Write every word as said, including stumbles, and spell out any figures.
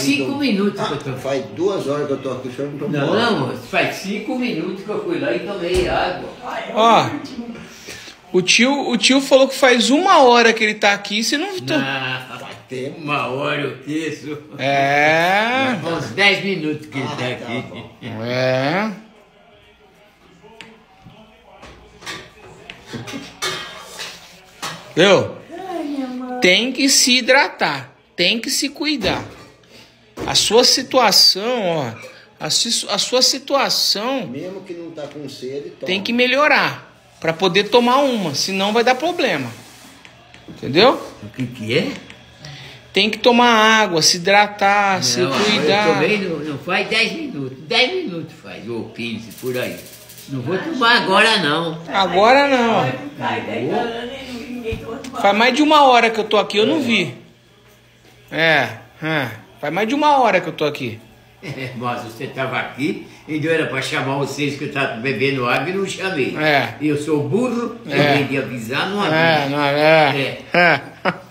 cinco tô... minutos ah, que eu tô... Faz duas horas que eu tô aqui, o senhor não tomou Não, água. não, moço, faz cinco minutos que eu fui lá e tomei água. Ó, o tio, o tio falou que faz uma hora que ele tá aqui, você não... Não, tem uma hora eu isso. É... Uns dez minutos que ele Ah, tá tá aqui. bom. É... Viu? Tem que se hidratar, tem que se cuidar. A sua situação, ó, a, si- a sua situação Mesmo que não tá com sede, toma. tem que melhorar para poder tomar uma, senão vai dar problema. Entendeu? O que que é? Tem que tomar água, se hidratar, se Não, cuidar. eu tomei, não, não faz dez minutos. dez minutos faz, ou quinze, por aí. Não vou tomar agora, não. Agora não. Faz mais de uma hora que eu tô aqui, eu não vi. É, é. Faz mais de uma hora que eu tô aqui. É, mas você estava aqui e não era para chamar vocês que eu estava bebendo água e não chamei. É. Eu sou burro, eu É. vim de avisar, não É, avisei. não, é. É. É.